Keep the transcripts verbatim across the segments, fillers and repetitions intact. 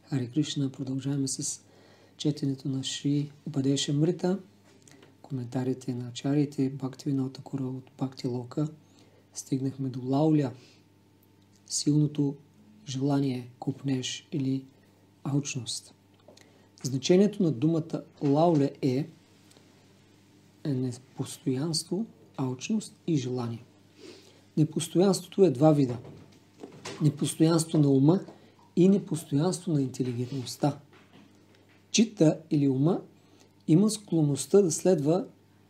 Харе Кришна, продължаваме с четенето на Шри Упадеша Амрита, коментарите на ачарите, Бхактивинода Такура от Бхакти Лока. Стигнахме до лауля, силното желание, купнеж или алчност. Значението на думата лауля е непостоянство, алчност и желание. Непостоянството е два вида. Непостоянство на ума и непостоянство на интелигентността. Чита или ума има склонността да следва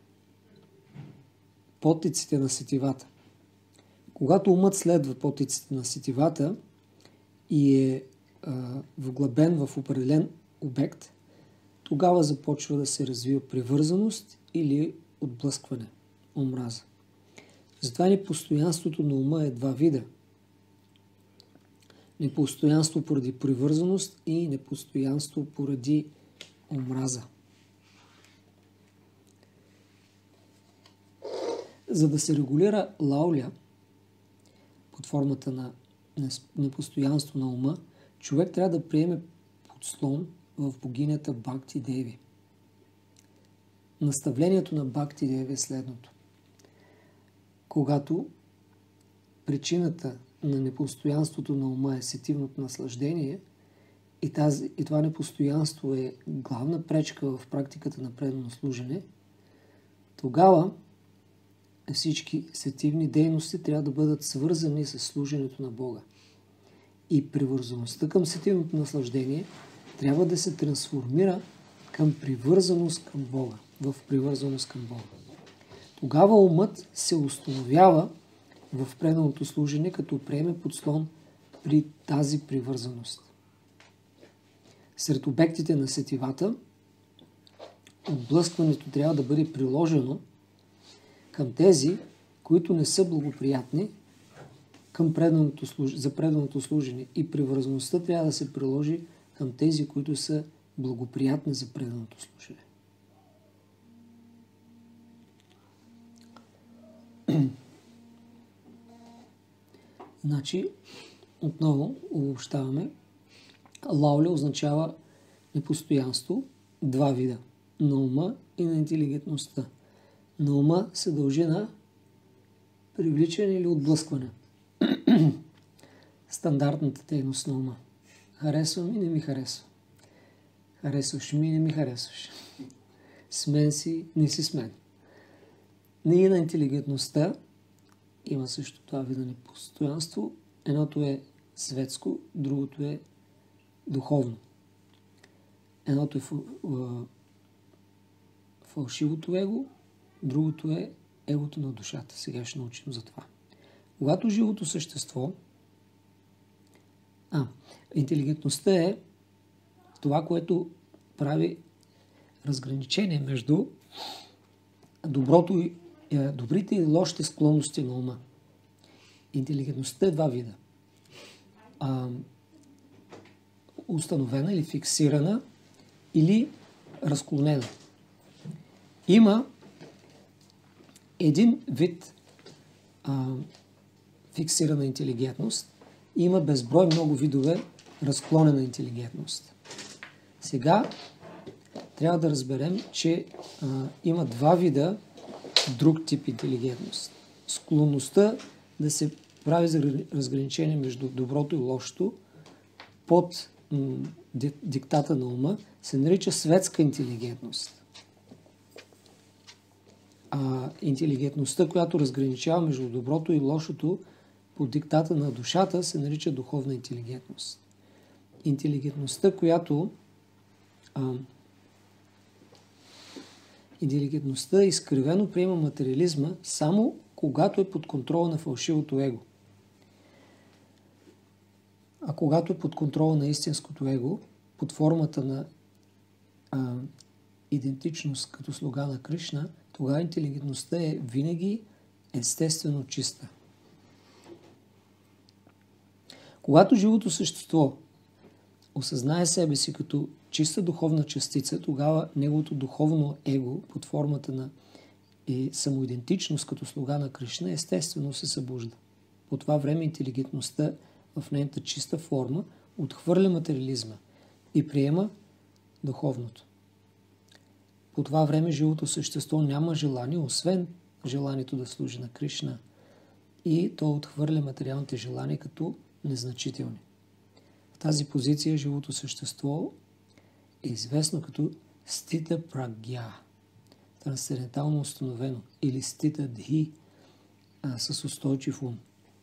потиците на сетивата. Когато умът следва потиците на сетивата и е а, вглъбен в определен обект, тогава започва да се развива привързаност или отблъскване, омраза. Затова непостоянството на ума е два вида. Непостоянство поради привързаност и непостоянство поради омраза. За да се регулира лауля под формата на непостоянство на ума, човек трябва да приеме подслон в богинята Бхакти Деви. Наставлението на Бхакти Деви е следното. Когато причината на непостоянството на ума е сетивното наслаждение и, тази, и това непостоянство е главна пречка в практиката на предано служене, тогава всички сетивни дейности трябва да бъдат свързани с служенето на Бога. И привързаността към сетивното наслаждение трябва да се трансформира към привързаност към Бога, в привързаност към Бога. Тогава умът се установява в преданото служене, като приеме подслон при тази привързаност. Сред обектите на сетивата, отблъскването трябва да бъде приложено към тези, които не са благоприятни към преданото служ... за преданото служене, и привързаността трябва да се приложи към тези, които са благоприятни за преданото служене. Значи, отново обобщаваме. Лауля означава непостоянство, два вида. На ума и на интелигентността. На ума се дължи на привличане или отблъскване. Стандартната дейност на ума. Харесвам и не ми харесва. Харесваш ми и не ми харесваш. С мен си, не си с мен. И на интелигентността има също това вида непостоянство. Едното е светско, другото е духовно. Едното е фалшивото его, другото е егото на душата. Сега ще научим за това. Когато живото същество... А, интелигентността е това, което прави разграничение между доброто и добрите и лошите склонности на ума. Интелигентността е два вида. А, установена или фиксирана, или разклонена. Има един вид а, фиксирана интелигентност, има безброй много видове разклонена интелигентност. Сега трябва да разберем, че а, има два вида друг тип интелигентност. Склонността да се прави разграничение между доброто и лошото под м, диктата на ума се нарича светска интелигентност. А интелигентността, която разграничава между доброто и лошото под диктата на душата, се нарича духовна интелигентност. Интелигентността, която а, Интелигентността изкривено приема материализма само когато е под контрола на фалшивото его. А когато е под контрола на истинското его, под формата на а, идентичност като слуга на Кришна, тогава интелигентността е винаги естествено чиста. Когато живото същество осъзнае себе си като чиста духовна частица, тогава неговото духовно его под формата на и самоидентичност като слуга на Кришна естествено се събужда. По това време интелигентността в нейната чиста форма отхвърля материализма. и приема духовното. По това време живото същество няма желание, освен желанието да служи на Кришна, и то отхвърля материалните желания като незначителни. В тази позиция живото същество е известно като стита прагя, трансцендентално установено, или стита дхи, а, с устойчив ум.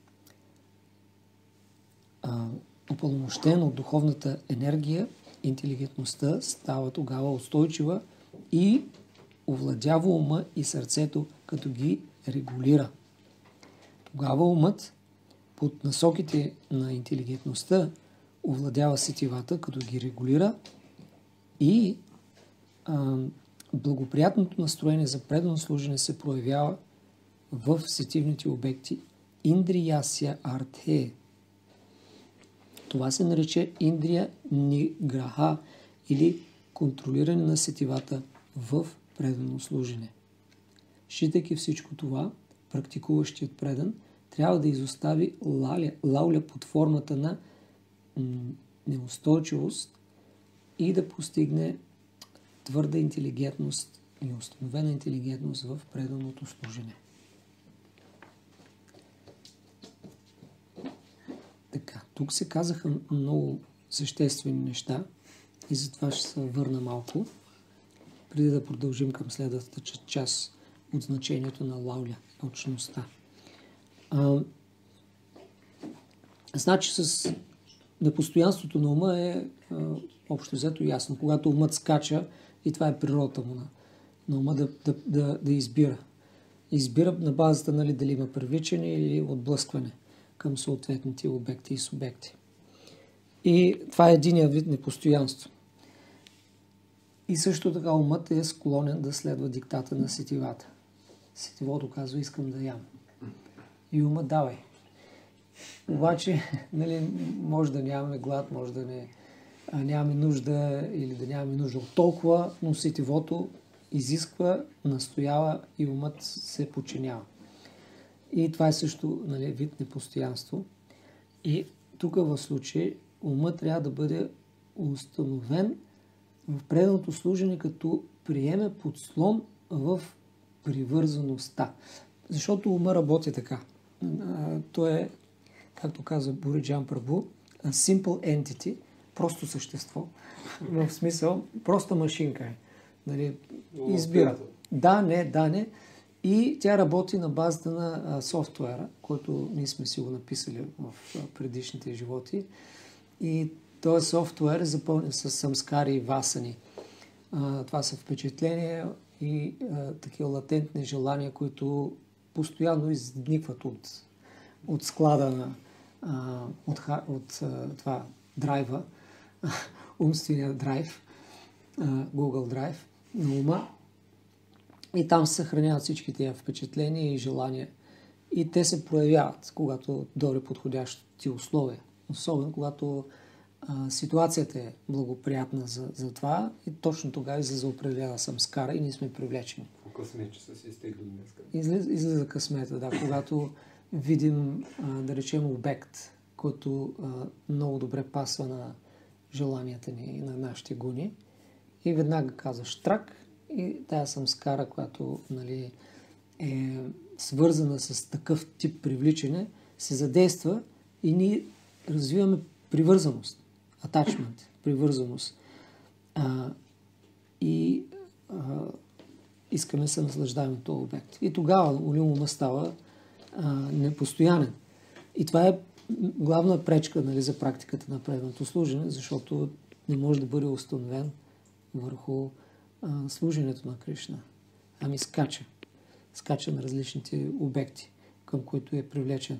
А, упълномощен от духовната енергия, интелигентността става тогава устойчива и овладява ума и сърцето, като ги регулира. Тогава умът под насоките на интелигентността овладява сетивата, като ги регулира, и а, благоприятното настроение за предано служене се проявява в сетивните обекти индриясya артhe. Това се нарича индрия ниграха, или контролиране на сетивата в предано служене. Считайки всичко това, практикуващият предан трябва да изостави лауля, лауля под формата на неустойчивост и да постигне твърда интелигентност и установена интелигентност в преданото служене. Така, тук се казаха много съществени неща и затова ще се върна малко, преди да продължим към следващата част от значението на лауля, точността. А, значи с непостоянството на ума е а, общо взето ясно. Когато умът скача, и това е природата му на, на ума да, да, да, да избира. Избира на базата, нали, дали има привличане или отблъскване към съответните обекти и субекти. И това е единия вид непостоянство. И също така умът е склонен да следва диктата на сетивата. Сетивото казва: искам да ям. И умът: давай. Обаче, нали, може да нямаме глад, може да не, а, нямаме нужда или да нямаме нужда от толкова, но сетивото изисква, настоява и умът се подчинява. И това е също, нали, вид непостоянство. И тук в случай умът трябва да бъде установен в преданото служене, като приеме подслон в привързаността. Защото ума работи така. То е, както каза Бориджан Прабу, simple entity, просто същество. В смисъл, проста машинка е. Нали, избира. Да, не, да, не. И тя работи на базата на а, софтуера, който ние сме си го написали в а, предишните животи. И този софтуер е запълнен с самскари и васани. А, това са впечатления и а, такива латентни желания, които постоянно изникват от, от склада на а, от, от а, това драйва, умствения драйв, а, Google Drive на ума. И там се съхраняват всички тези впечатления и желания. И те се проявяват, когато дойде подходящи условия. Особено когато а, ситуацията е благоприятна за, за това, и точно тогава излиза определена самскара и ние сме привлечени. Късмет, че са си изтегли днеска. Излиза, излиза късмета, да. Когато видим, а, да речем, обект, който а, много добре пасва на желанията ни и на нашите гуни, и веднага казваш трак, и тая самскара, която, нали, е свързана с такъв тип привличане, се задейства и ние развиваме привързаност, attachment, привързаност. А, и а, искаме да се наслаждаваме този обект. И тогава ума става а, непостоянен. И това е главна пречка, нали, за практиката на преданото служене, защото не може да бъде установен върху а, служенето на Кришна. Ами скача. Скача на различните обекти, към които е привлечен.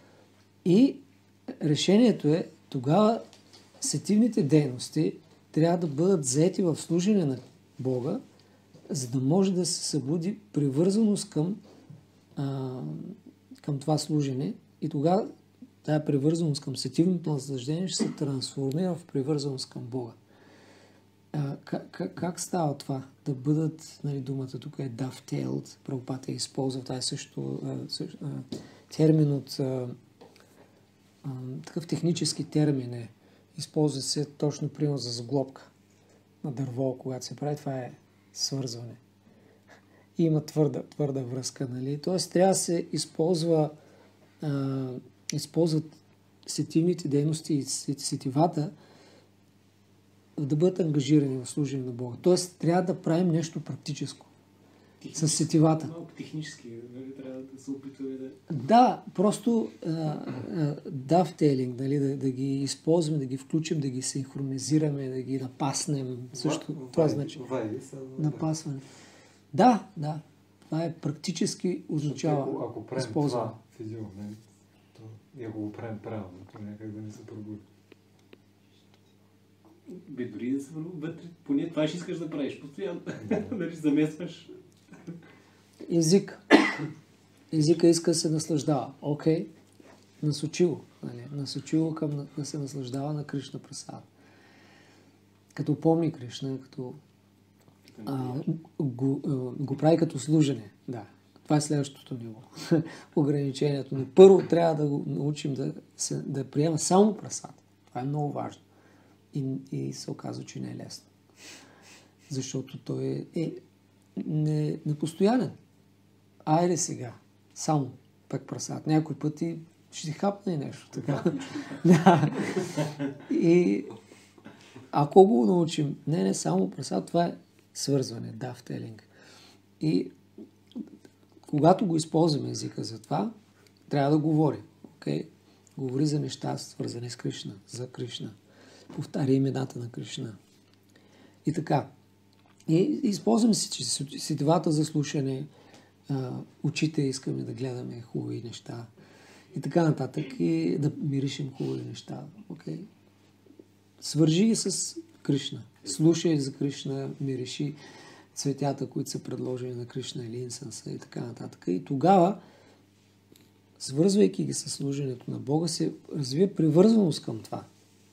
И решението е тогава сетивните дейности трябва да бъдат заети в служене на Бога, за да може да се събуди привързаност към, а, към това служене. И тогава тая привързаност към сетивното наслаждение ще се трансформира в привързаност към Бога. А, как, как става това? Да бъдат, нали, думата тук е dovetailed, Прабхупада използва, това е също, също а, термин от а, а, такъв технически термин е. използва се точно пример за сглобка на дърво, когато се прави, това е свързване. И има твърда, твърда връзка, нали? Тоест трябва да се използва а, използват сетивните дейности и сетивата да бъдат ангажирани в служение на Бога. Тоест трябва да правим нещо практическо с сетивата. Малко технически, нали? Трябва да се опитваме да... Да, просто давтейлинг, нали? да, да ги използваме, да ги включим, да ги синхронизираме, да ги напаснем. Също В, това вай, значи вай, са, напасване. Да, да. Това е практически означава ако, ако правим използване. това в един момент, то, и ако го правим правилно, то някак да не се пробуди. Бе, дори да се върву вътре, поне това ще искаш да правиш постоянно. Нали, замесваш. Език. Езика иска да се наслаждава. Окей. Насочи го. Нали? Насочи го към да се наслаждава на Кришна прасада. Като помни Кришна, като а, го, а, го прави като служене. Да. Това е следващото ниво. Ограничението. Но първо трябва да го научим да, се, да приема само прасада. Това е много важно. И, и се оказва, че не е лесно. Защото той е, е не, непостоянен. Айде сега. Само пък прасад. Някой пъти ще ти хапне нещо. Така. Да. И ако го научим, не, не само прасад, това е свързване, давтелинг. И когато го използваме езика за това, трябва да говори. Okay? Говори за неща, свързани с Кришна, за Кришна. Повтаря имената на Кришна. И така. И използваме сетивата за слушане, очите искаме да гледаме хубави неща и така нататък и да миришим хубави неща. Okay? Свържи ги с Кришна. Слушай за Кришна, мириши цветята, които са предложени на Кришна или инсенса и така нататък. И тогава, свързвайки ги с служенето на Бога, се развива привързаност към това.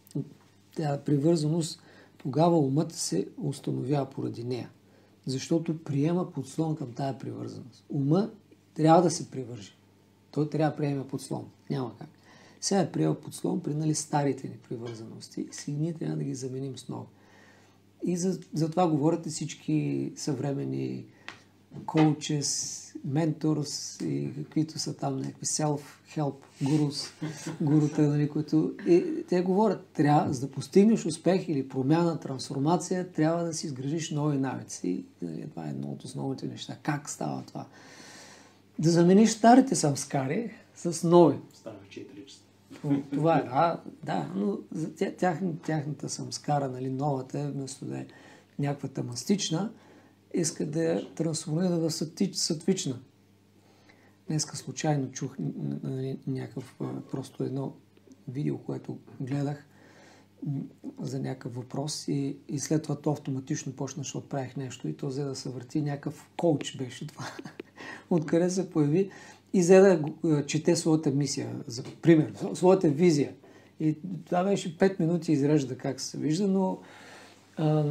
Тя привързаност, тогава умът се установява поради нея. Защото приема подслон към тая привързаност. Ума трябва да се привържи. Той трябва да приеме подслон. Няма как. Сега е приел подслон при нали, старите ни привързаности и си ние трябва да ги заменим с нови. И за, за това говорят всички съвременни коучес, менторс и каквито са там някакви self-help гурус, гурута, нали, които и те говорят, трябва, за да постигнеш успех или промяна, трансформация, трябва да си изградиш нови навици. Нали, това е едно от основните неща. Как става това? Да замениш старите самскари с нови. Става четири часа. Това е, а, да, но за тя, тях, тяхната самскара, нали, новата е, вместо да е някаква тамастична, иска да я трансформира в сатвична. Днеска случайно чух някакъв, просто едно видео, което гледах за някакъв въпрос и, и след това то автоматично почна, защото правих нещо и то взе да се върти. Някакъв коуч беше това. Откъде се появи и взе да чете своята мисия, за пример, своята визия. И това беше пет минути изрежда как се вижда, но а,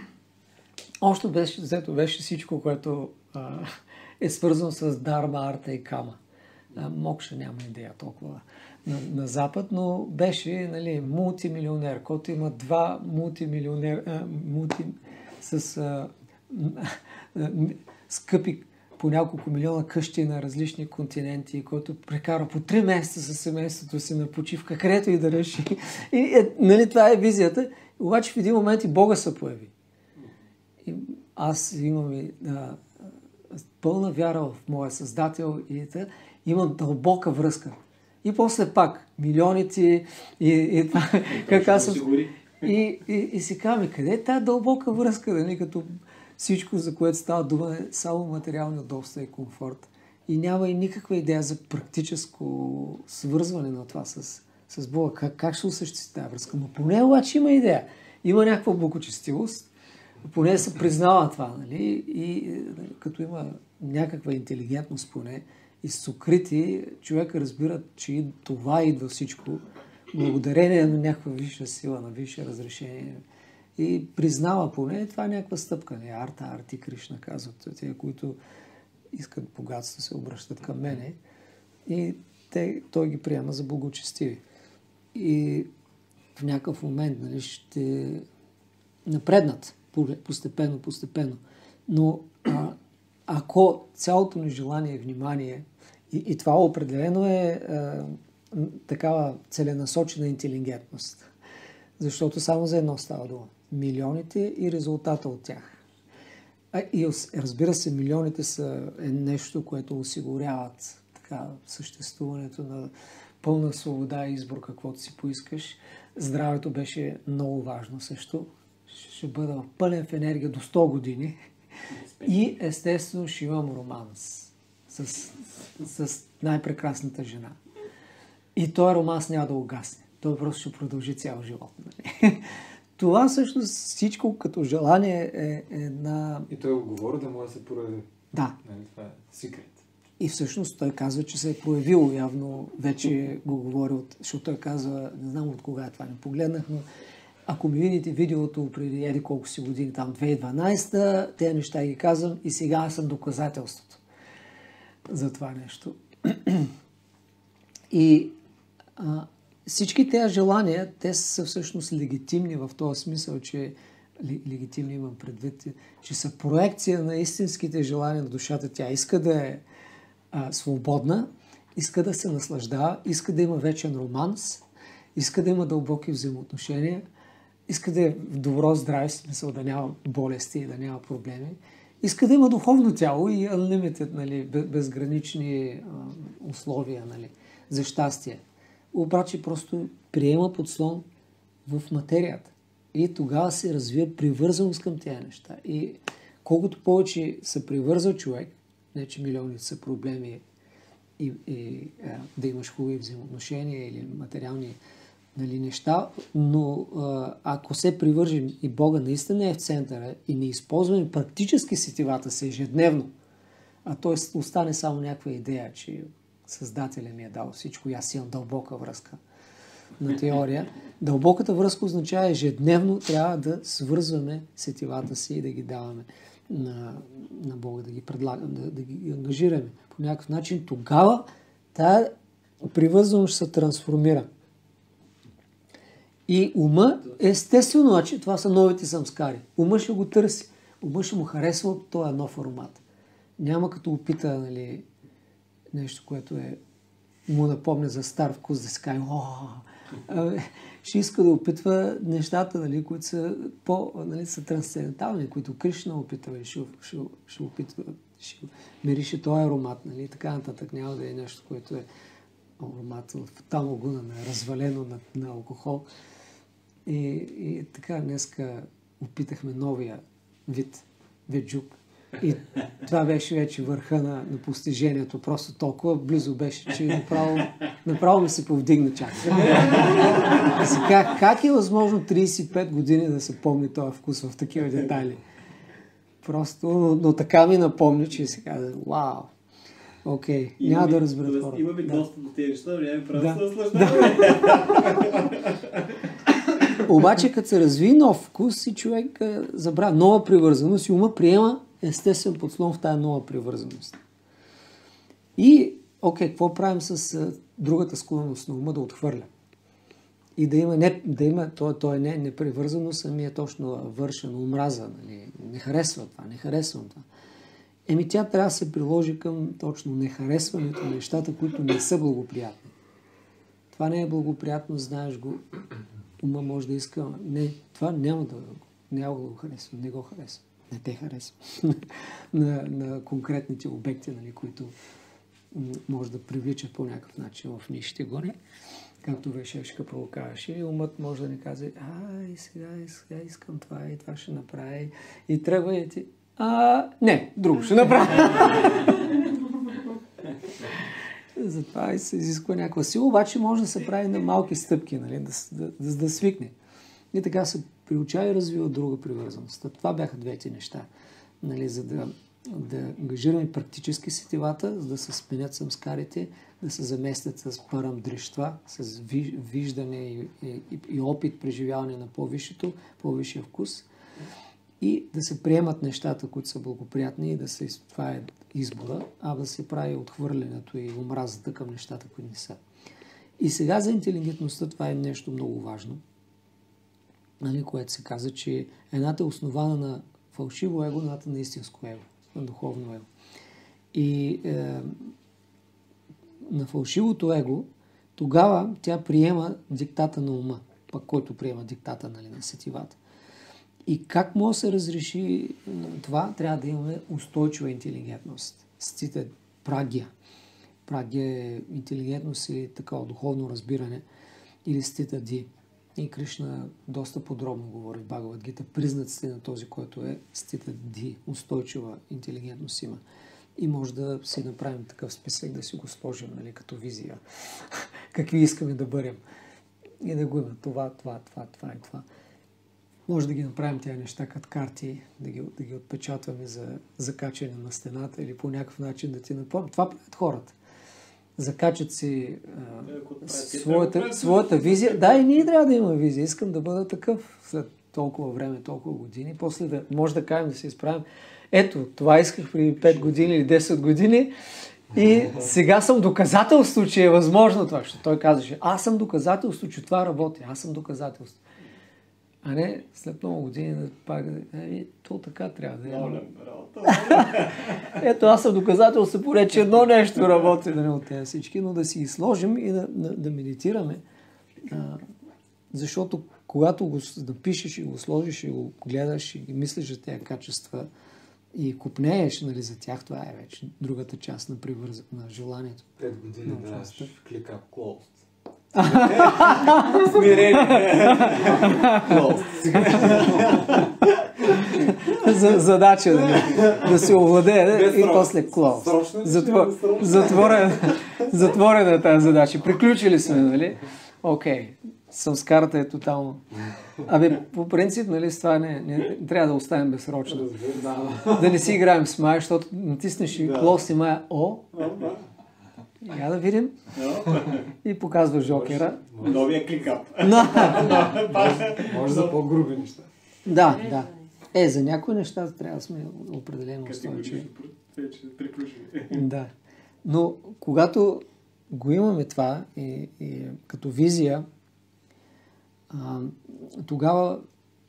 още беше, взето беше всичко, което а, е свързано с дарма, арта и кама. А, мокша няма идея толкова на, на Запад, но беше нали, мултимилионер, който има два мултимилионер, а, мулти, с а, а, скъпи по няколко милиона къщи на различни континенти, който прекара по три месеца със семейството си на почивка, където и да реши. И, е, нали, това е визията. Обаче в един момент и Бога се появи. И аз имам и, да, пълна вяра в моя Създател и да, имам дълбока връзка. И после пак, милионите и, и това, как аз съм... И, и, и си казваме, къде е тази дълбока връзка, нали, като всичко, за което става дума, е само материални удобства и комфорт. И няма и никаква идея за практическо свързване на това с, с Бога. Как, как ще осъществи тази връзка? Но поне обаче има идея. Има някаква благочестивост, поне се признава това, нали? И нали, като има някаква интелигентност поне и сукрити, човек разбира, че и това идва всичко благодарение на някаква висша сила, на висше разрешение. И признава поне, това е някаква стъпка. Не, арта, арти, Кришна казват. Те, които искат богатство, се обръщат към мене. И те, той ги приема за благочестиви. И в някакъв момент, нали, ще напреднат постепенно, постепенно. Но а, ако цялото ни желание и внимание, и, и това определено е а, такава целенасочена интелигентност, защото само за едно става дума. Милионите и резултата от тях. А, и разбира се, милионите са е нещо, което осигуряват така, съществуването на пълна свобода и избор, каквото си поискаш. Здравето беше много важно също. Ще бъда в пълен в енергия до сто години. И естествено ще имам романс с, с най-прекрасната жена. И този романс няма да угасне. Той просто ще продължи цял живот. Нали? Това всъщност всичко като желание е една... И той говори да може да се прояви. Да. Нали, това е секрет. И всъщност той казва, че се е проявил. Явно вече го говори, от... защото той казва, не знам от кога е това, не погледнах, но ако ми видите видеото преди еди колко си години, там две хиляди и дванадесета, тези неща ги казвам и сега аз съм доказателството за това нещо. И а, всички тези желания, те са всъщност легитимни в този смисъл, че легитимни имам предвид, че са проекция на истинските желания на душата. Тя иска да е а, свободна, иска да се наслаждава, иска да има вечен романс, иска да има дълбоки взаимоотношения, иска да е в добро здраве, смисъл да няма болести и да няма проблеми. Иска да има духовно тяло и unlimited, нали, безгранични а, условия, нали, за щастие. Обаче просто приема подслон в материята. И тогава се развива привързаност към тези неща. И колкото повече се привързал човек, не че милиони са проблеми и, и а, да имаш хубави взаимоотношения или материални, нали, неща, но а, ако се привържим и Бога наистина е в центъра и не използваме практически сетивата си ежедневно, а т.е. остане само някаква идея, че Създателя ми е дал всичко и аз имам дълбока връзка на теория. Дълбоката връзка означава ежедневно трябва да свързваме сетивата си и да ги даваме на, на Бога, да ги предлагаме, да, да ги ангажираме по някакъв начин. Тогава тая привързаност се трансформира. И ума, естествено, значи, това са новите самскари. Ума ще го търси. Ума ще му харесва този нов аромат. Няма като опита, нали, нещо, което е му напомня за стар вкус, да се каже, ще иска да опитва нещата, нали, които са, по, нали, са трансцендентални, които Кришна опитва и ще, ще, ще опитва, ще мирише този аромат, нали, така нататък. Няма да е нещо, което е аромат в тамогуна, на развалено на, на алкохол. И, и така днеска опитахме новия вид веджук. И това беше вече върха на, на постижението. Просто толкова близо беше, че направо, направо ми се повдигна чак. Сега, как е възможно тридесет и пет години да се помни този вкус в такива детайли? Просто, но, но така ми напомня, че се каза, вау, окей, okay, няма да разберат хората. Имаме да. достъп до тези неща, няма право да да се наслаждаваме. Обаче, като се разви нов вкус и човек забравя нова привързаност и ума приема естествен подслон в тая нова привързаност. И, окей, какво правим с а, другата склонност на ума да отхвърля? И да има, не, да има то, то е не, непривързаност, ами е точно вършено, омраза, нали? Не харесва това, не харесвам това. Еми тя трябва да се приложи към точно нехаресването на нещата, които не са благоприятни. Това не е благоприятно, знаеш го, ума може да иска, не, това няма да, няма да го харесва, не го харесва. Не те харесва. на, на конкретните обекти, нали, които може да привличат по някакъв начин в нишите горе. Както Вайшешка провокаваше. И умът може да ни каже, ай, сега, сега искам това и това ще направя. И тръгва и ти, а, не, друго ще направя. Затова и се изисква някаква сила, обаче може да се прави на малки стъпки, нали, да, да, да, да свикне. И така се приучава и развива друга привързаност. Това бяха двете неща. Нали, за да, да ангажираме практически сетивата, за да се сменят самскарите, да се заместят с парамдрищва, с виждане и, и, и опит, преживяване на по-висшето, по-висшия вкус. И да се приемат нещата, които са благоприятни и да се, това е избора, а да се прави отхвърлянето и омразата към нещата, които не са. И сега за интелигентността това е нещо много важно. нали, което се каза, че едната е основана на фалшиво его, едната на истинско его, на духовно его. И е, на фалшивото его, тогава тя приема диктата на ума, пък който приема диктата, нали, на сетивата. И как може да се разреши това? Трябва да имаме устойчива интелигентност. Стите прагия. Прагия е интелигентност или такова духовно разбиране, или стита ди. И Кришна доста подробно говори в Бхагавад Гита. Признаците на този, който е стита ди. Устойчива интелигентност има. И може да си направим такъв списък, да си го сложим, нали, като визия. Какви искаме да бъдем. И да го има това, това, това, това и това. Може да ги направим тези неща като карти, да ги, да ги отпечатваме за закачане на стената или по някакъв начин да ти напомнят. Това правят хората. Закачат си а, своята, своята визия. Да, и ние трябва да имаме визия. Искам да бъда такъв след толкова време, толкова години. После да може да кажем, да се изправим. Ето, това исках преди пет години или десет години и сега съм доказателство, че е възможно това. Защото той казваше, аз съм доказателство, че това работи. Аз съм доказателство. А не след много години да пак да е, то така трябва да е. Ето, аз съм доказателство, поне, че едно нещо работи, да не от тези всички, но да си ги сложим и да, да, да медитираме. А, защото когато го напишеш и го сложиш и го гледаш и мислиш за тези качества и купнееш, нали, за тях, това е вече другата част на привърз... на желанието. Пет години да клик up closed. За, задача да, да се овладее и после клоус. Затворена, затворена е тази задача. Приключили сме, нали? Окей. Самскарата е тотално. Абе, по принцип, нали, с това не, не трябва да оставим безсрочно. Да не си играем с Майя, защото натиснеш и клоус и Майя О. Я да видим. И показва Жокера. Новия кликап. Може за по-груби неща. Да, да. Е, за някои неща трябва да сме определено устойчиви. Да. Но когато го имаме това и, и като визия, а, тогава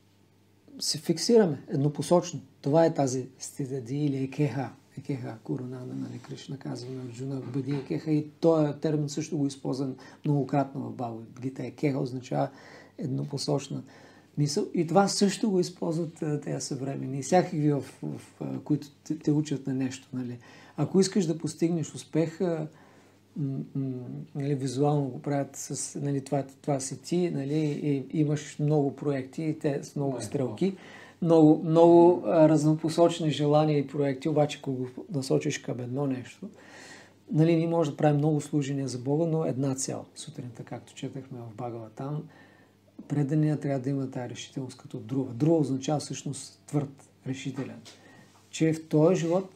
се фиксираме еднопосочно. Това е тази стидади или екеха. Екеха, Куранада, нали, Кришна казва на Арджуна, бъди екеха, и този термин също го използвам многократно в Бхагавад Гита. Екеха означава еднопосочна мисъл. И това също го използват тези съвременни. Всякакви, в, в, в които те, те учат на нещо. Нали. Ако искаш да постигнеш успех, м- м- нали, визуално го правят с, нали, това, това си ти, нали, и имаш много проекти, и те с много стрелки. Много, много а, разнопосочни желания и проекти, обаче ако го насочиш към едно нещо, нали, ние може да правим много служения за Бога, но една цел. Сутринта, както четахме в Бхагават, там предания трябва да има тази решителност като друга. Друга означава всъщност твърд, решителен. Че в този живот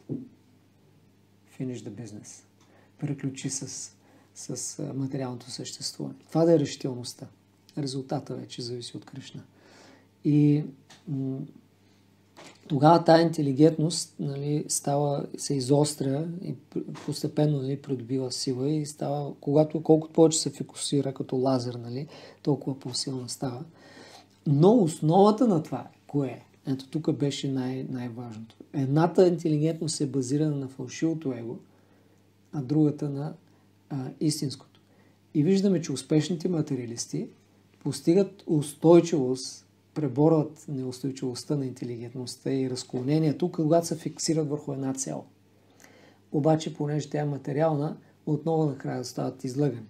finish the business. Приключи с, с материалното съществуване. Това да е решителността. Резултата вече зависи от Кришна. И м- тогава тая интелигентност, нали, става, се изостря и постепенно, нали, придобива сила и става, когато колкото повече се фокусира като лазер, нали, толкова по-силна става. Но основата на това, кое е? Ето тук беше най- най-важното. Едната интелигентност е базирана на фалшивото его, а другата на а, истинското. И виждаме, че успешните материалисти постигат устойчивост, преборват неустойчивостта на интелигентността и разклонението, когато се фиксират върху една цел. Обаче, понеже тя е материална, отново накрая стават излъгани.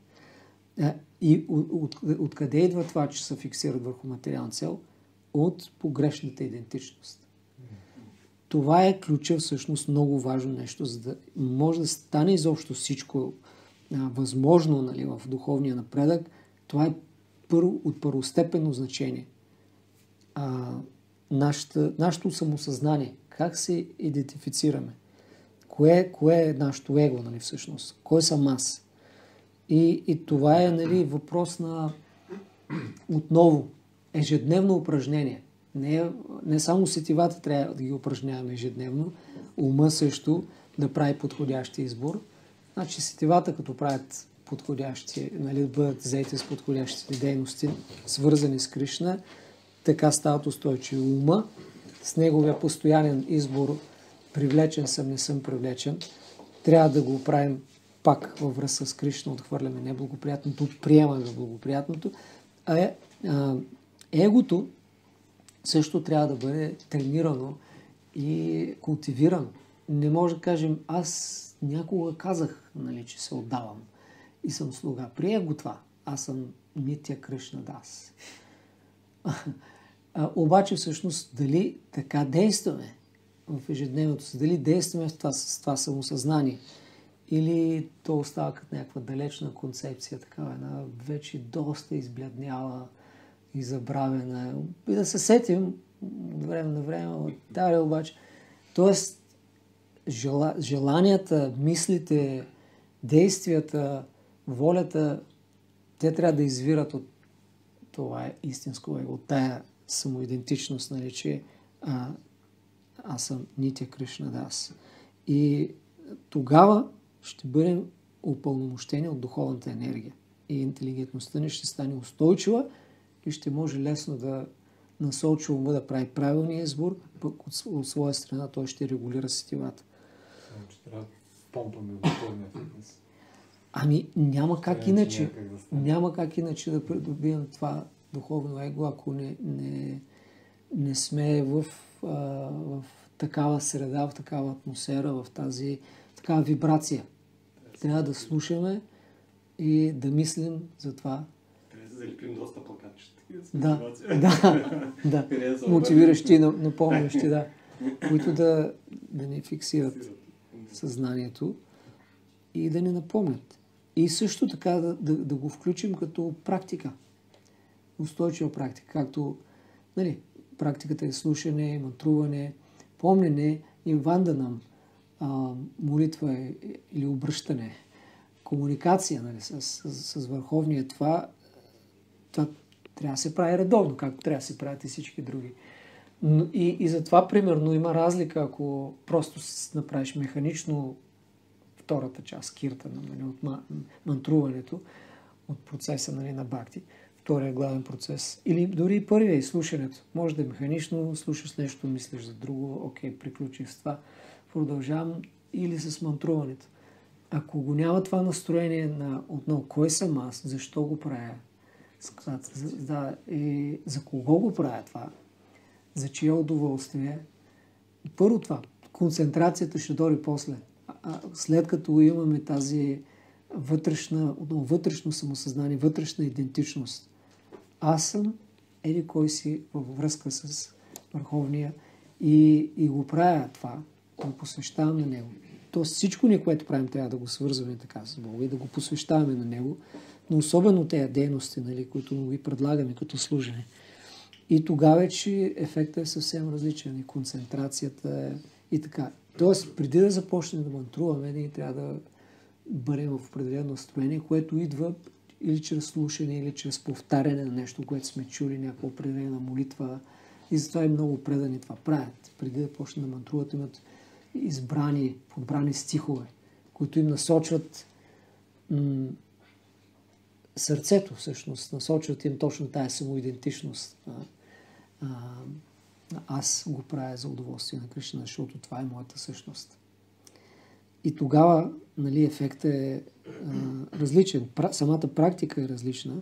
И откъде от, от идва това, че се фиксират върху материална цел? От погрешната идентичност. Това е ключа, всъщност много важно нещо, за да може да стане изобщо всичко а, възможно, нали, в духовния напредък. Това е първо, от първостепенно значение. А, нашата, нашето самосъзнание. Как се идентифицираме? Кое, кое е нашето его, нали, всъщност? Кой съм аз? И, и това е, нали, въпрос на отново ежедневно упражнение. Не, не само сетивата трябва да ги упражняваме ежедневно, ума също да прави подходящи избор. Значи сетивата, като правят подходящи, нали, да бъдат заети с подходящите дейности, свързани с Кришна, така стават устойчиви. Ума, с неговия постоянен избор, привлечен съм, не съм привлечен, трябва да го правим пак във връзка с Кришна, отхвърляме неблагоприятното, приемаме благоприятното. А е, а, егото също трябва да бъде тренирано и култивирано. Не може да кажем, аз някога казах, нали, че се отдавам и съм слуга. При его това. Аз съм Нитя Кришна Дас. А, обаче всъщност дали така действаме в ежедневието си, дали действаме в това, с това самосъзнание, или то остава като някаква далечна концепция, такава една вече доста избледняла и забравена. И да се сетим от време на време, да, обаче. Тоест, жела, желанията, мислите, действията, волята, те трябва да извират от това е истинско его, от тая самоидентичност, нали, че а, аз съм Нитя Кришна Дас. И тогава ще бъдем упълномощени от духовната енергия. И интелигентността ни ще стане устойчива и ще може лесно да насочи ума да прави правилния избор, пък от, от своя страна той ще регулира сетивата. Само, че трябва да помпаме духовния фитнес. Ами няма как Трябва, иначе, да няма как иначе да придобием това духовно его, ако не, не, не сме в, а, в такава среда, в такава атмосфера, в тази такава вибрация. Трябва да слушаме и да мислим за това. Трябва да залепим доста плакатчета. Да, да, да. Мотивиращи, напомнящи, да. Които да, да ни фиксират съзнанието и да ни напомнят. И също така да, да, да го включим като практика. Устойчива практика. Както, нали, практиката е слушане, мантруване, помнене и ванданам, а, молитва е, или обръщане, комуникация, нали, с, с, с върховния. Това, това трябва да се прави редовно, както трябва да се правят и всички други. Но, и, и затова, примерно, има разлика, ако просто направиш механично втората част, киртана, нали, от мантруването, от процеса, нали, на бхакти, втория главен процес. Или дори и първия, и слушането. Може да е механично, слушаш нещо, мислиш за друго, окей, приключих с това, продължавам, или с мантруването. Ако го няма това настроение на отново, кой съм аз, защо го правя, за, да, и за кого го правя това, за чия удоволствие. Първо това, концентрацията ще дойде после. А, след като имаме тази вътрешна, отново вътрешно самосъзнание, вътрешна идентичност. Аз съм еди кой си във връзка с Върховния и, и го правя това, го посвещавам на Него. Тоест всичко ние, което правим, трябва да го свързваме така с Бога и да го посвещаваме на Него, но особено тези дейности, нали, които му ги предлагаме като служене. И тогава вече ефектът е съвсем различен и концентрацията е и така. Тоест, преди да започнем да мантруваме, ние трябва да бъдем в определено настроение, което идва или чрез слушане, или чрез повтаряне на нещо, което сме чули, някаква определена молитва. И затова и много предани това правят. Преди да почнат да мантруват, имат избрани, подбрани стихове, които им насочват м- сърцето, всъщност. Насочват им точно тая самоидентичност. А, а, аз го правя за удоволствие на Кришна, защото това е моята същност. И тогава, нали, ефектът е а, различен. Пра, самата практика е различна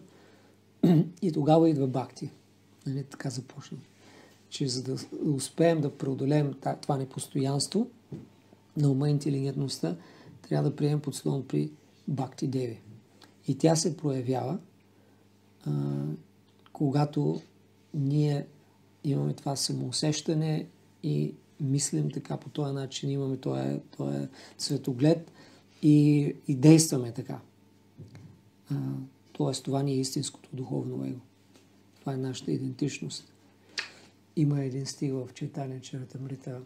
и тогава идва бхакти. Нали, така започна. Че за да успеем да преодолеем това непостоянство на ума и интелигентността, трябва да приемем подслон при бхакти деви. И тя се проявява, а, когато ние имаме това самоусещане и мислим така по този начин, имаме този, този цветоглед и, и действаме така. А, тоест, това ни е истинското духовно его. Това е нашата идентичност. Има един стих в Чайтания Чаритамрита.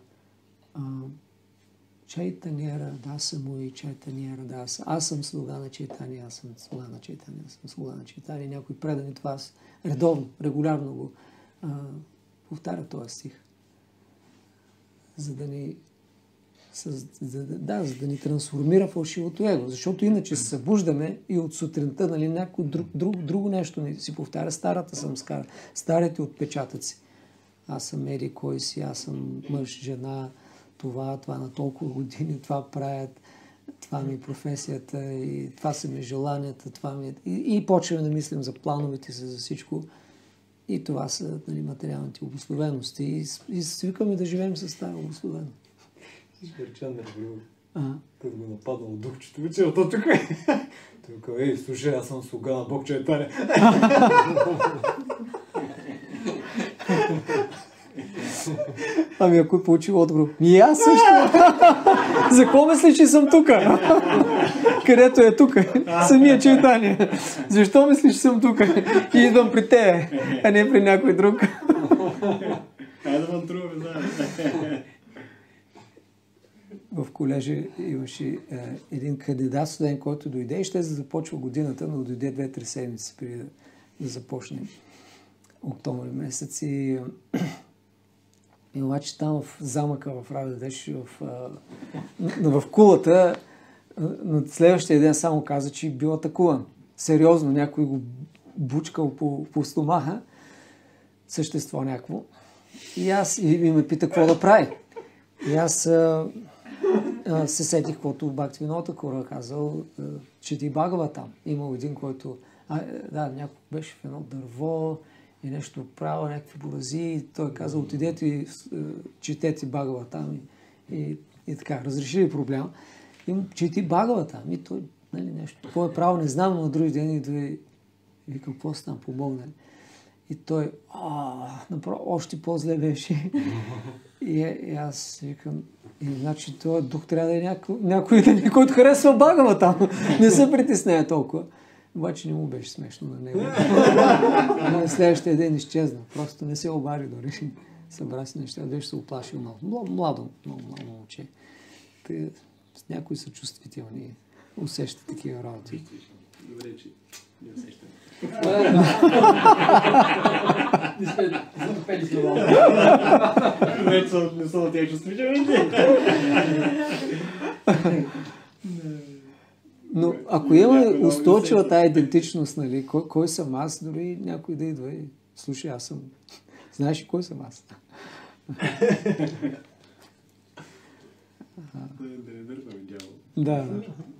Чайтания Радаса му и Чайтания Радаса. Аз съм слуга на Чайтания, аз съм слуга на Чайтания, аз съм слуга на Чайтания. Някой предани това редовно, регулярно го а, повтаря този стих. За да ни С, за, да, за да ни трансформира фалшивото его. Защото иначе се събуждаме и от сутринта, нали, някой друг, друг, друго нещо ни си повтаря. Старата съм скара, старите отпечатъци. Аз съм еди кой си, аз съм мъж, жена, това, това на толкова години, това правят, това ми е професията и това са ми желанията, това ми е... И, и почваме да мислим за плановете си, за всичко. И това са, нали, материалните обусловености. И, и свикаме да живеем с тази обусловеност. Берчан Дърбил, Ага. като го нападнал духчето, вече ото тук е. Той казва, ей, слушай, аз съм слуга на Бог, че е таня. Ами ако е получил отговор. И аз също. За какво мисли, че съм тук? Където е тук? Самия Чайтания. Защо мислиш, че съм тук? И идвам при те, а не при някой друг. Хайде да мантруваме, да. В колежа имаше е, един кандидат студент, който дойде и ще започва годината, но дойде две-три седмици преди да, да започне октомври месец. И, и обаче там в замъка в Радедеш, в, в, в кулата, на следващия ден само каза, че бил атакуван. Сериозно, някой го бучкал по, по стомаха, същество някакво. И аз и, и ме пита какво да прави. И аз а, а, се сетих, каквото Бхактивинода Тхакур казал, а, че ти Бхагава там. Имал един, който, а, да, някой беше в едно дърво и нещо правил, някакви бурази, и той казал, отидете и четете Бхагава там и, и, и така, разрешили проблема. И чети Бхагава там и той, нали, нещо, какво е правил, не знам, но на други ден идва и вика, какво са там помогнали. И той, а, направо, още по-зле беше. И, и аз викам, и значи този дух трябва да е някой, някой, който харесва Бхагава там. Не се притеснява толкова. Обаче не му беше смешно на него. На следващия ден изчезна. Просто не се обади дори. Събра си неща, беше се оплашил много. Младо, много, много момче. Те, с някои са чувствителни, усещат такива работи. Добре, че не усещам. Вече не са на тях чувствителни. Но ако има устойчива тая идентичност, нали, кой, кой съм аз, дори някой да идва и слушай, аз съм... Знаеш ли кой съм аз? Да не дърпаме дявол. Да.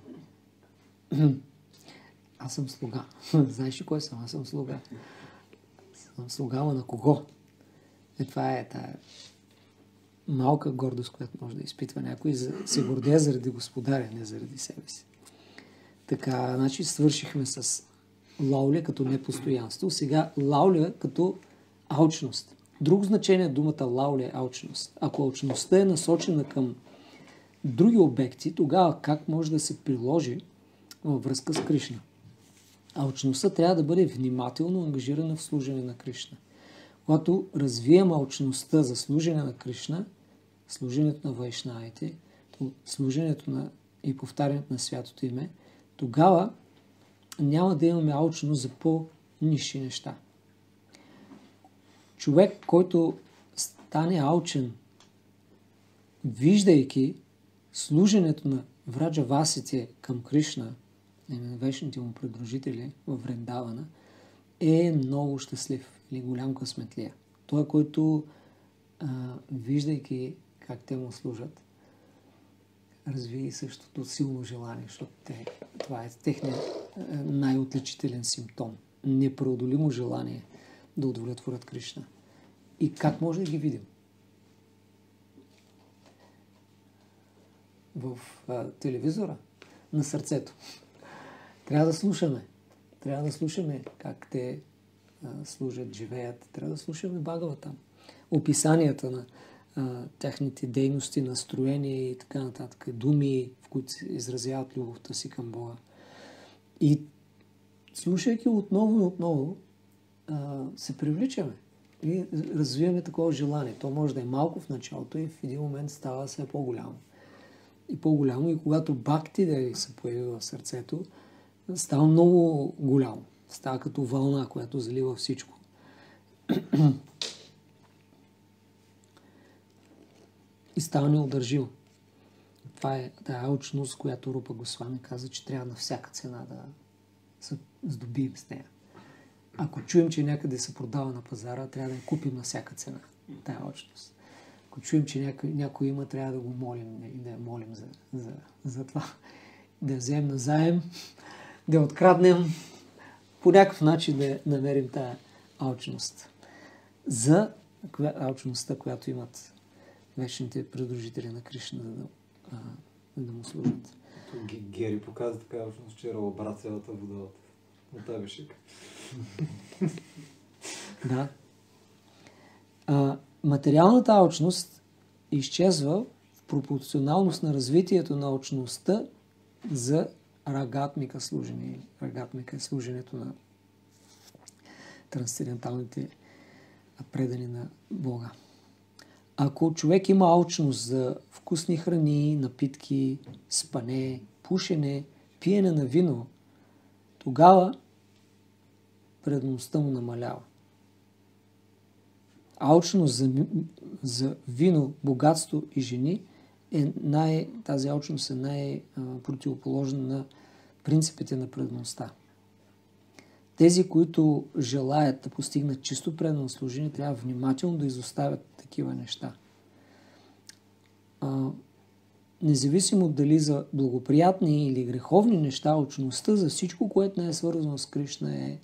Аз съм слуга. Знаеш ли кой съм? Аз съм слуга. Съм слугава на кого? И това е тая малка гордост, която може да изпитва някой. За... се гордея заради господаря, не заради себе си. Така, значи свършихме с лауля като непостоянство. Сега лауля като алчност. Друго значение думата лауля е алчност. Ако алчността е насочена към други обекти, тогава как може да се приложи във връзка с Кришна? Алчността трябва да бъде внимателно ангажирана в служене на Кришна. Когато развием алчността за служене на Кришна, служенето на вайшнавите, служенето на и повтарянето на святото име, тогава няма да имаме алчност за по-нисши неща. Човек, който стане алчен, виждайки служенето на враджавасите към Кришна, на вечните му придружители в Вриндавана, е много щастлив или голям късметлия. Той, който а, виждайки как те му служат, разви същото силно желание, защото те, това е техният най-отличителен симптом. Непреодолимо желание да удовлетворят Кришна. И как може да ги видим? В а, телевизора, на сърцето. Трябва да слушаме. Трябва да слушаме как те а, служат, живеят. Трябва да слушаме Бхагава там. Описанията на а, тяхните дейности, настроения и така нататък. Думи, в които изразяват любовта си към Бога. И слушайки отново и отново, а, се привличаме. И развиваме такова желание. То може да е малко в началото и в един момент става все по-голямо. И по-голямо. И когато бхакти да се появи в сърцето, става много голямо. Става като вълна, която залива всичко. И става неудържимо. това е тая алчност, която Рупа Госвами каза, че трябва на всяка цена да се здобием с нея. Ако чуем, че някъде се продава на пазара, трябва да я купим на всяка цена. Тая алчност. Ако чуем, че някой, някой има, трябва да го молим и да я молим за, за, за това. Да я вземем назаем, да я откраднем, по някакъв начин да намерим тая алчност. За коя, алчността, която имат вечните придружители на Кришна, да, да, да му служат. Гери показа така алчност, че обра цялата вода от, от Абишек. Да. А, материалната алчност изчезва в пропорционалност на развитието на алчността за рагатмика служение. Рагатмика е служенето на трансценденталните предани на Бога. Ако човек има алчност за вкусни храни, напитки, спане, пушене, пиене на вино, тогава предаността му намалява. Алчност за, за вино, богатство и жени е най, тази алчност е най-противоположна на принципите на предаността. Тези, които желаят да постигнат чисто предано служение, трябва внимателно да изоставят такива неща. А, независимо дали за благоприятни или греховни неща, алчността за всичко, което не е свързано с Кришна, е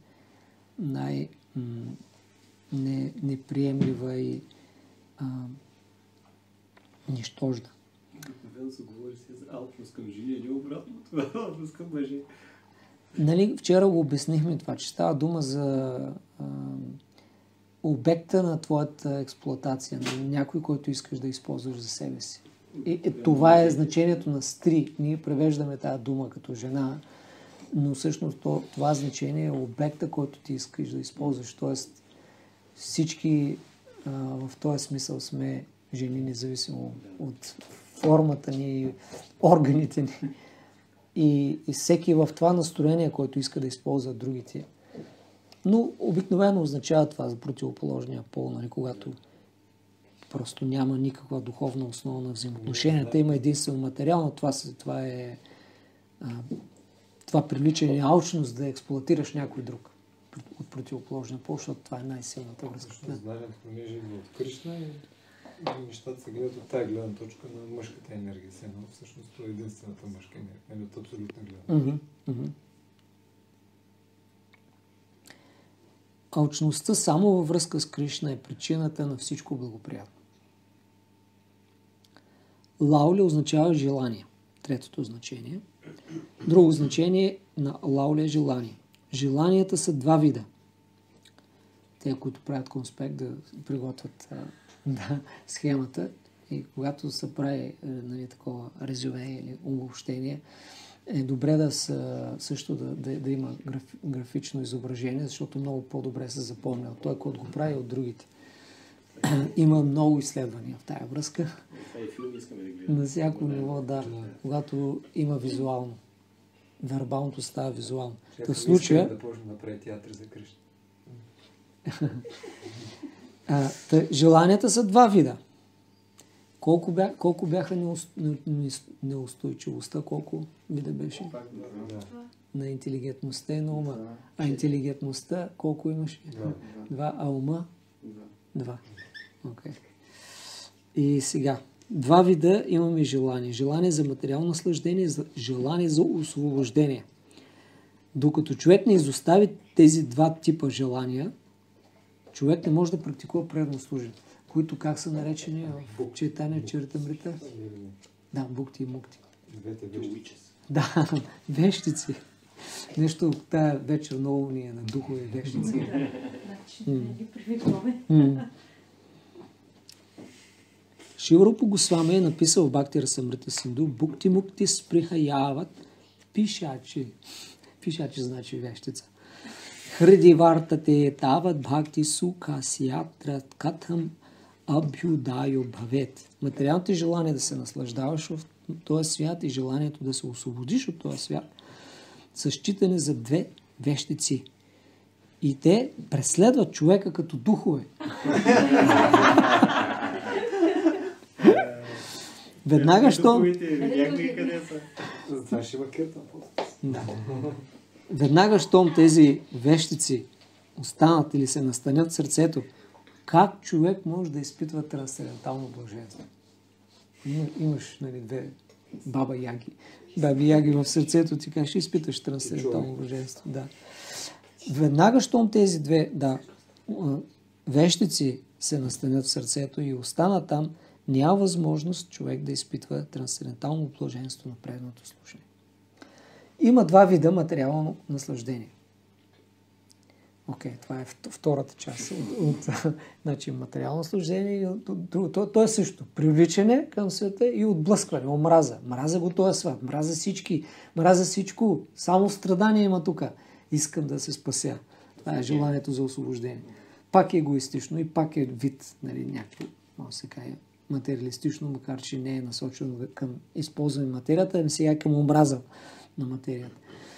най-неприемлива и а, нищожна. Обикновено се говори си за алчност към жени или обратно, това е алчност към мъже. Нали, вчера го обяснихме това, че става дума за а, обекта на твоята експлоатация, на някой, който искаш да използваш за себе си. И, е, това е значението на стри. Ние превеждаме тази дума като жена, но всъщност това значение е обекта, който ти искаш да използваш. Тоест всички а, в този смисъл сме жени, независимо от формата ни, органите ни. И, и всеки в това настроение, който иска да използва другите. Но обикновено означава това за противоположния пол, нали, когато просто няма никаква духовна основа на взаимоотношенията, има единствено материално. Това, това е а, това привличане алчност да експлоатираш някой друг от противоположния пол, защото това е най-силната връзка. Защото знанието, понеже идва от Кришна и нещата се гледат от тази гледна точка на мъжката енергия. Но всъщност това е единствената мъжка енергия, не от абсолютна гледна. Mm-hmm. Mm-hmm. Алчността само във връзка с Кришна е причината на всичко благоприятно. Лауля означава желание. Третото значение. Друго значение на лауля е желание. Желанията са два вида. Те, които правят конспект, да приготвят да, схемата и когато се прави нали, такова резюме или обобщение, е добре да са, също да, да, да има граф, графично изображение, защото много по-добре се запомня от той, който го прави от другите. Има много изследвания в тая връзка. На всяко ниво, да, когато има визуално. Вербалното става визуално. В случая... да почне да прави театър за Кришна. а, тъ, желанията са два вида. Колко, бя, колко бяха неустойчивостта, колко вида беше? Да. На интелигентността и на ума. А интелигентността колко имаше? Два. Два. А ума? Два. Okay. И сега, два вида имаме желание. Желание за материално наслаждение, желание за освобождение. Докато човек не изостави тези два типа желания, човек не може да практикува предано служение, които как са наречени в Чайтания Чаритамрита? Да, букти и мукти. Двете вещици. Да, вещици. Нещо тая вечер много ни е на духови вещици. Значи, не ги привикваме. Шива Рупа Госвами е написал в Бхакти Расамрита Синду: букти мукти сприхаяват пишачи. Пишачи значи вещица. Хриди вартате тават бхакти суха сятрат катхам абхюдайо бхавет. Материалните желания да се наслаждаваш в този свят и желанието да се освободиш от този свят са считани за две вещици. И те преследват човека като духове. Веднага, що... Това ще има киртан пост. Да. Веднага, щом тези вещици останат или се настанят в сърцето, как човек може да изпитва трансцендентално блаженство? Има, имаш, нали, две баба яги. Баби яги в сърцето ти, как ще изпиташ трансцендентално блаженство? Да. Веднага, щом тези две, да, вещици се настанят в сърцето и останат там, няма възможност човек да изпитва трансцендентално блаженство на преданото слушане. Има два вида материално наслаждение. Окей, okay, това е втората част от, от значи, материално наслаждение и от, от другото. То е също привличане към света и отблъскване, омраза. Мраза го този свят, мраза всички, мраза всичко. Само страдание има тук. Искам да се спася. Това е желанието за освобождение. Пак е егоистично и пак е вид, нали, някакво, може да се каже, материалистично, макар че не е насочено към използване на материята, ами сега към омраза на материята.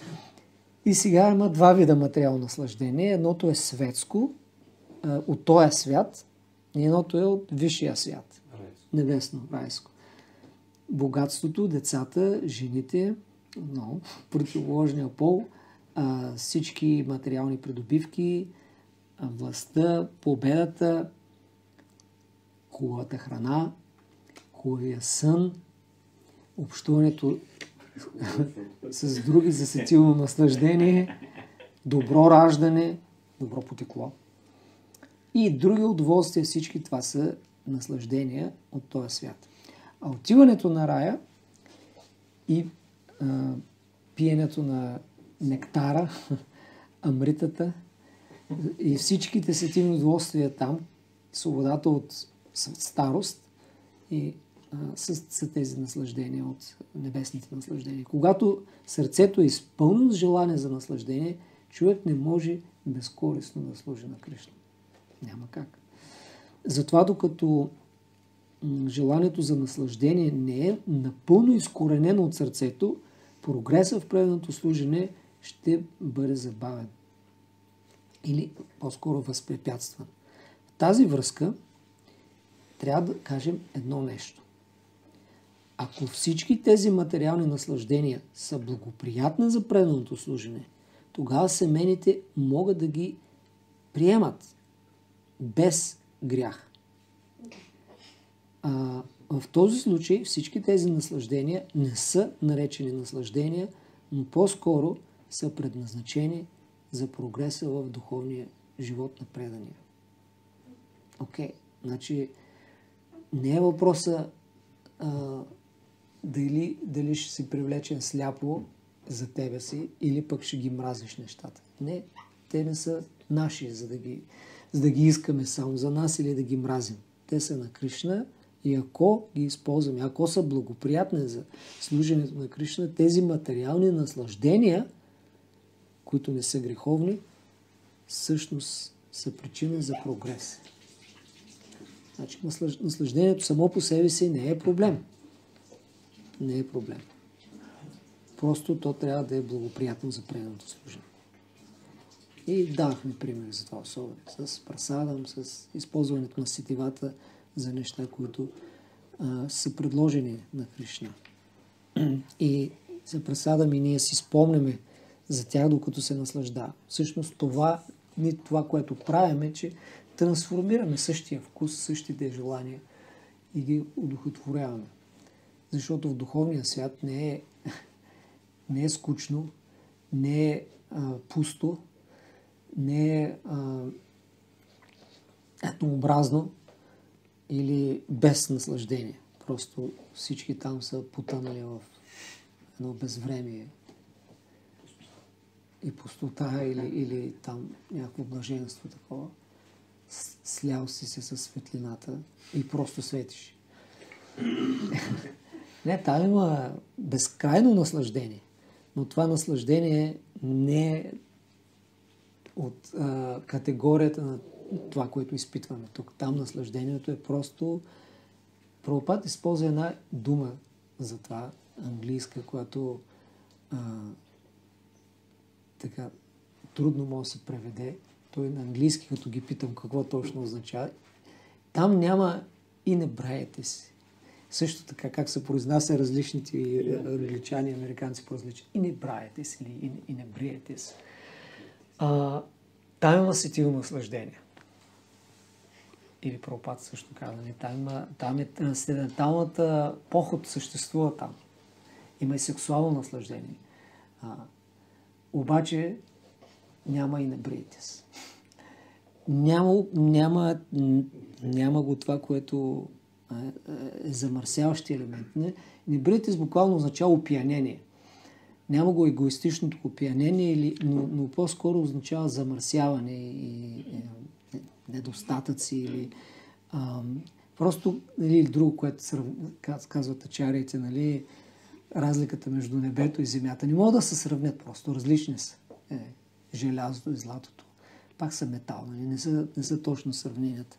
И сега има два вида материално наслаждение. Едното е светско, от този свят, и едното е от висшия свят. Небесно, райско. Богатството, децата, жените, но противоположния пол, всички материални придобивки, властта, победата, хубавата храна, хубавия сън, общуването с други за сетилно наслаждение, добро раждане, добро потекло. И други удоволствия, всички това са наслаждения от този свят. А отиването на рая и а, пиенето на нектара, амритата и всичките сетилни удоволствия там, свободата от старост и Са, са тези наслаждения от небесните наслаждения. Когато сърцето е изпълнено с желание за наслаждение, човек не може безкористно да служи на Кришна. Няма как. Затова, докато желанието за наслаждение не е напълно изкоренено от сърцето, прогреса в преданото служене ще бъде забавен. Или по-скоро възпрепятстван. В тази връзка трябва да кажем едно нещо. Ако всички тези материални наслаждения са благоприятни за преданото служене, тогава семените могат да ги приемат без грях. А, в този случай всички тези наслаждения не са наречени наслаждения, но по-скоро са предназначени за прогреса в духовния живот на предания. Окей, okay. Значи не е въпроса а, дали, дали ще си привлечен сляпо за тебе си или пък ще ги мразиш нещата. Не, те не са наши, за да ги, за да ги искаме само за нас или да ги мразим. Те са на Кришна и ако ги използваме, ако са благоприятни за служенето на Кришна, тези материални наслаждения, които не са греховни, всъщност са причина за прогрес. Значи наслаждението само по себе си не е проблем. Не е проблем. Просто то трябва да е благоприятно за преданото служение. И давахме примери за това особено. С прасадам, с използването на сетивата за неща, които а, са предложени на Кришна. И за прасадам и ние си спомняме за тях, докато се наслаждава. Всъщност това, това, което правим е, че трансформираме същия вкус, същите желания и ги удохотворяваме. Защото в духовния свят не е, не е скучно, не е а, пусто, не е а, еднообразно или без наслаждение. Просто всички там са потънали в едно безвремие и пустота или, или там някакво блаженство такова. Слял си се със светлината и просто светиш. Не, там има безкрайно наслаждение. Но това наслаждение не е от а, категорията на това, което изпитваме тук. Там наслаждението е просто... Прабхупад използва една дума за това, английска, която а, така трудно може да се преведе. Той на английски, като ги питам какво точно означава. Там няма и не браете си. Също така, как се произнася различните англичани и американци по-различни. И не браете се, или и не бриете се. А, там има сетивно наслаждение. Или Прабхупада също казва. Там, има, там е трансценденталната поход съществува там. Има и сексуално наслаждение. А, обаче няма и не бриете се. Няма, няма, няма го това, което е замърсяващи елемент. Не, не бриете се буквално означава опиянение. Няма го егоистичното опиянение, или, но, но по-скоро означава замърсяване и, и недостатъци или а, просто нали, друго, което казват ачарите, нали, разликата между небето и земята. Не могат да се сравнят, просто различни са. Е, желязото и златото. Пак са метал, нали? не, са, не са точно сравненията.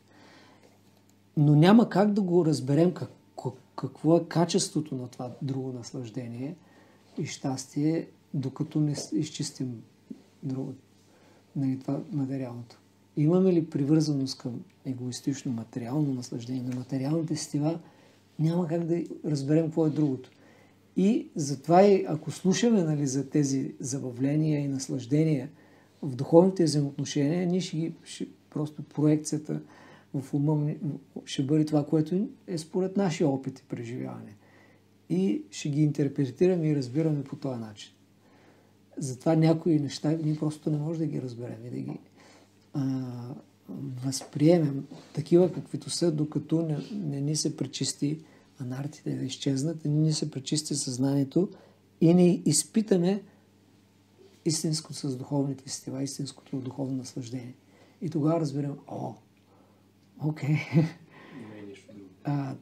Но няма как да го разберем как, какво е качеството на това друго наслаждение и щастие, докато не изчистим друго, нали, това материалното. Имаме ли привързаност към егоистично материално наслаждение на материалните сетива, няма как да разберем какво е другото. И затова и ако слушаме нали, за тези забавления и наслаждения в духовните взаимоотношения, ние ще ги, ще, просто проекцията в ума ще бъде това, което е според нашия опит и преживяване. И ще ги интерпретираме и разбираме по този начин. Затова някои неща ние просто не можем да ги разберем и да ги а, възприемем такива каквито са, докато не, не ни се пречисти анартите да изчезнат, не ни се пречисти съзнанието и не изпитаме истинското с духовните сетива, истинското духовно наслаждение. И тогава разбираме, о, окей. Okay.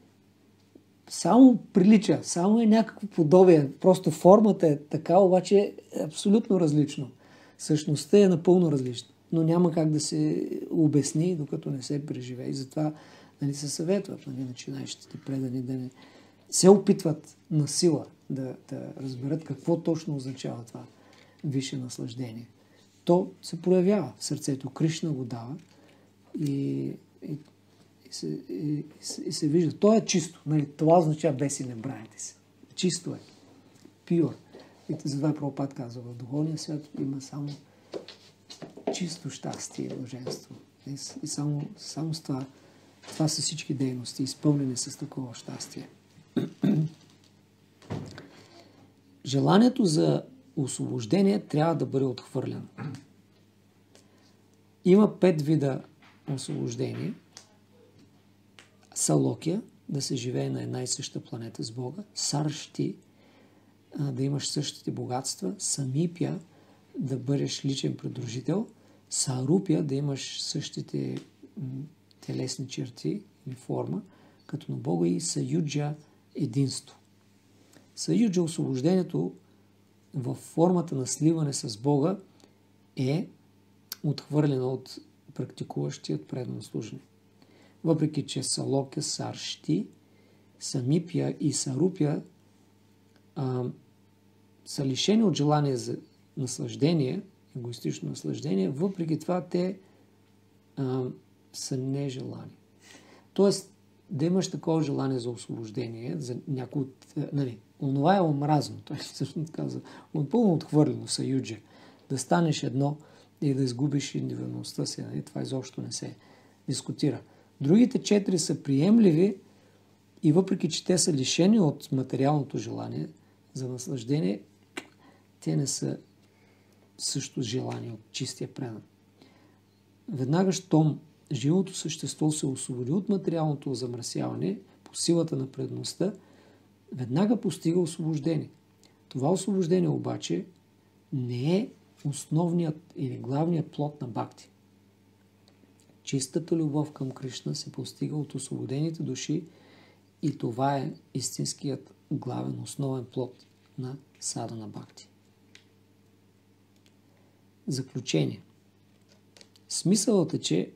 Само прилича, само е някакво подобие. Просто формата е така, обаче е абсолютно различно. Същността е напълно различна. Но няма как да се обясни, докато не се преживее. И затова нали, се съветват нали, начинаещите предани да не се опитват на сила да, да разберат какво точно означава това висше наслаждение. То се проявява в сърцето. Кришна го дава и, и, и, се, и, и се вижда. То е чисто. Нали? Това означава без и не браните се. Чисто е. Пюр. И затова Прабхупада казва, в духовния свят има само чисто щастие и блаженство. И, и само, само с това, това са всички дейности, изпълнени с такова щастие. Желанието за освобождение трябва да бъде отхвърлено. Има пет вида освобождение. Салокия, да се живее на една и съща планета с Бога. Саршти, да имаш същите богатства. Самипия, да бъдеш личен придружител. Сарупия, да имаш същите телесни черти или форма, като на Бога, и Саюджа, единство. Саюджа, освобождението в формата на сливане с Бога, е отхвърлено от практикуващият предано служене. Въпреки че Салокя, Саршти, Самипия и Сарупия а, са лишени от желание за наслаждение, егоистично наслаждение, въпреки това те а, са нежелани. Тоест, да имаш такова желание за освобождение, за някой от... Нали, онова е омразно. Той всъщност казва, напълно отхвърлено саюджа. Да станеш едно и да изгубиш индивидуалността си. Нали? Това изобщо не се дискутира. Другите четири са приемливи и въпреки, че те са лишени от материалното желание за наслаждение, те не са също желание от чистия предан. Веднага, щом живото същество се освободи от материалното замърсяване по силата на предаността, веднага постига освобождение. Това освобождение обаче не е основният или главният плод на бхакти. Чистата любов към Кришна се постига от освободените души и това е истинският главен, основен плод на садхана бхакти. Заключение. Смисълът е, че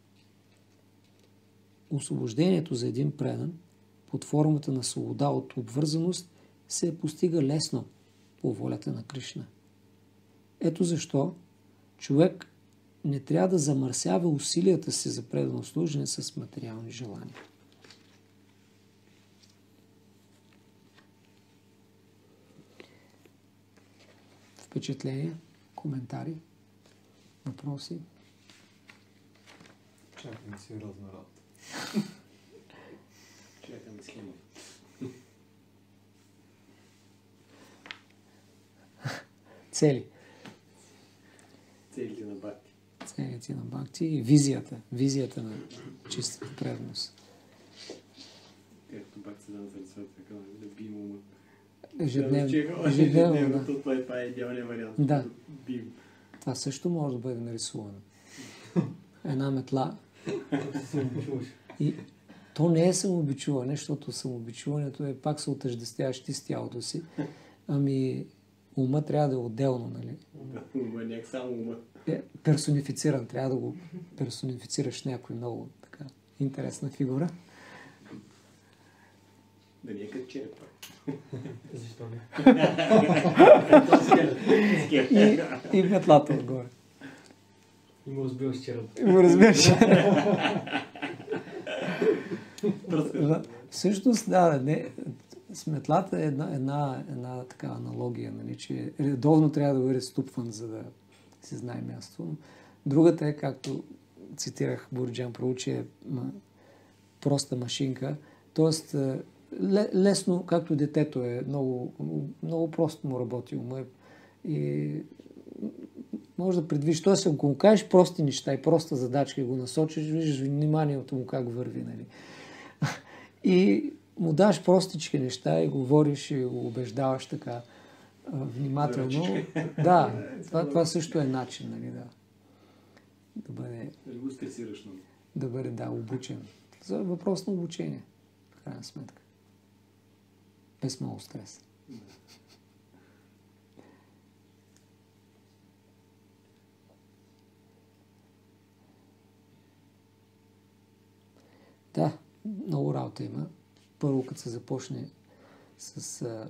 освобождението за един предан под формата на свобода от обвързаност се постига лесно по волята на Кришна. Ето защо човек не трябва да замърсява усилията си за предано служене с материални желания. впечатления, коментари, въпроси? Чакаме сериозна работа. Чакаме схема. Цели. Целите на Бхакти. Целите на Бхакти и визията. Визията на чистата преданост. Както Бхакти Сиданта Сарасвати така, да бием ума. Ежедневно. Ежедневно, да. Това е идеалният вариант. Да. Бим. Това също може да бъде нарисувано. Една метла. И то не е самообичуване, защото самообичуването е пак се отъждествяваш ти с тялото си. Ами ума трябва да е отделно, нали? Ума, някак само ума. Е персонифициран, трябва да го персонифицираш някой много така интересна фигура. Да не е като череп. Защо не? И, и метлата отгоре. И му разбиваш черепа. И му разбираш. Всъщност, да, не, сметлата е една, една, една така аналогия, нали, че редовно трябва да бъде ступван, за да си знае място. Другата е, както цитирах Борджан Прабу, че е ма, проста машинка, т.е. лесно, както детето е, много, много просто му работи ума и може да предвижиш. Т.е. ако му кажеш прости неща и проста задачка и го насочиш, виждаш вниманието му как върви, нали. И му даш простички неща и говориш и го убеждаваш така внимателно. Да, това, това също е начин, нали, да. Да бъде... Да го стресираш много. Да бъде, да, обучен. За въпрос на обучение, в крайна сметка. Без много стрес. Да, много работа има. Първо, като се започне с а,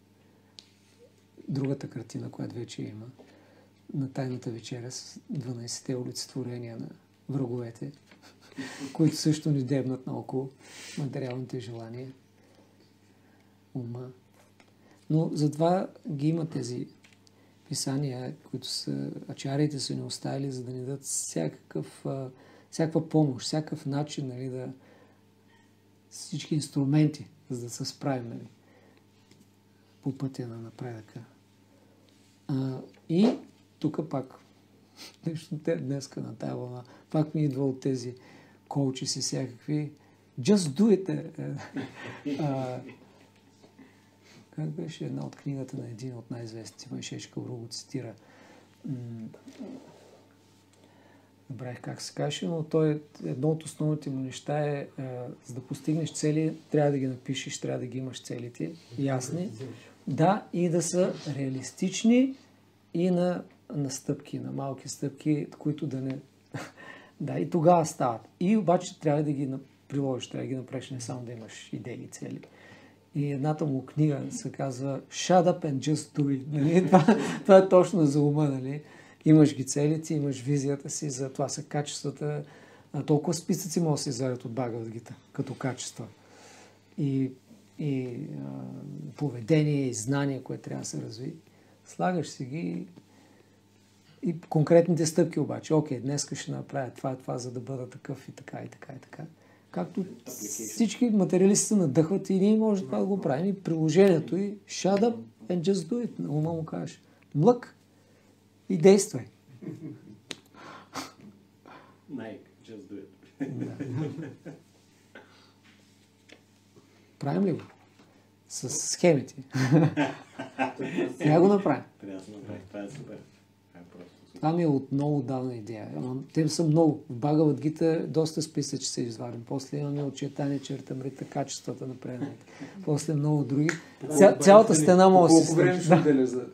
другата картина, която вече има, на Тайната вечеря с дванайсетте олицетворения на враговете, които също ни дебнат наоколо материалните желания, ума. Но затова ги има тези писания, които са, ачариите са ни оставили, за да ни дадат всякакъв, а, всякаква помощ, всякакъв начин, нали, да всички инструменти, за да се справим, нали, по пътя на напредъка. А, и тук пак, нещо те днеска на тая вълна, пак ми идва от тези коучи си всякакви. Just do it! А, как беше една от книгата на един от най-известните, Майшеш Кавру го цитира. Забравих как се каже, но той, едно от основните му неща е, а, за да постигнеш цели, трябва да ги напишеш, трябва да ги имаш целите ясни. Да, и да са реалистични и на, на стъпки, на малки стъпки, които да не... да, и тогава стават. И обаче трябва да ги приложиш, трябва да ги направиш, не само да имаш идеи и цели. И едната му книга се казва Shut up and just do it. Нали? Това, това е точно за ума. Нали? Имаш ги целите, имаш визията си, за това са качествата. А толкова списъци може да се извадят от Бхагавад Гита, като качества. И, и а, поведение, и знание, което трябва да се разви. Слагаш си ги и конкретните стъпки обаче. Окей, днес ще направя това, това, за да бъда такъв и така, и така, и така. Както всички материалисти се надъхват и ние може това да го правим. И приложението и shut up and just do it. На ума му кажеш. Млък и действай. Nike, just do it. Правим ли го? С схемите. Трябва го направим. Трябва да се направи. Това е супер. Това е просто супер. Това ми е от много давна идея. Те са много. В Бхагавад Гита доста списъци се извадим. После имаме от Чайтания Чаритамрита, качествата на преданите. После много други. Ця, цялата стена може да се време ще отделяш за...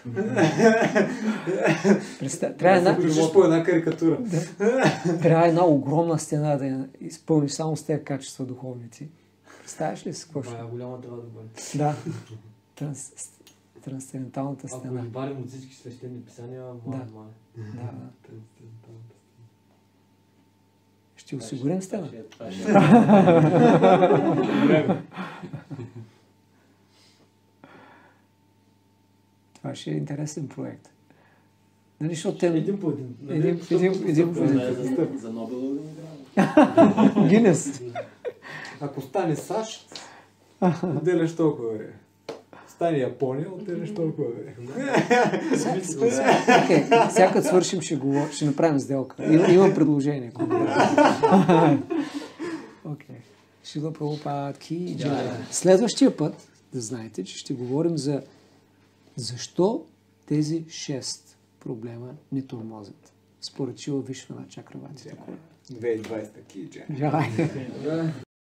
Трябва една... Включиш по една карикатура. Трябва една огромна стена да я изпълниш само с тези качества духовници. Представяш ли си какво ще? Това е голяма трябва да бъде. Да. Транс... Трансценденталната стена. Ако избарим от всички свещени писания, май, май. Да, да. Трансценденталната стена. Ще осигурим стена. Това ще е. Това Това ще е интересен проект. Нали, защото те... Един по един. нали? Един- Стъпка един- по един стъпка. по един. Това е за, за Нобелова награда. Гинес. Ако стане САЩ, отделяш толкова време. Стане Япония, отделяш толкова време. Окей, сега като свършим ще, говор... ще направим сделка. И- Имам предложение. Окей. Шила Прабхупад ки джай. Следващия път, да знаете, че ще говорим за защо тези шест проблема не тормозят. Според Шила Вишвана Чакравати. две хиляди и двадесета киджа. Джай.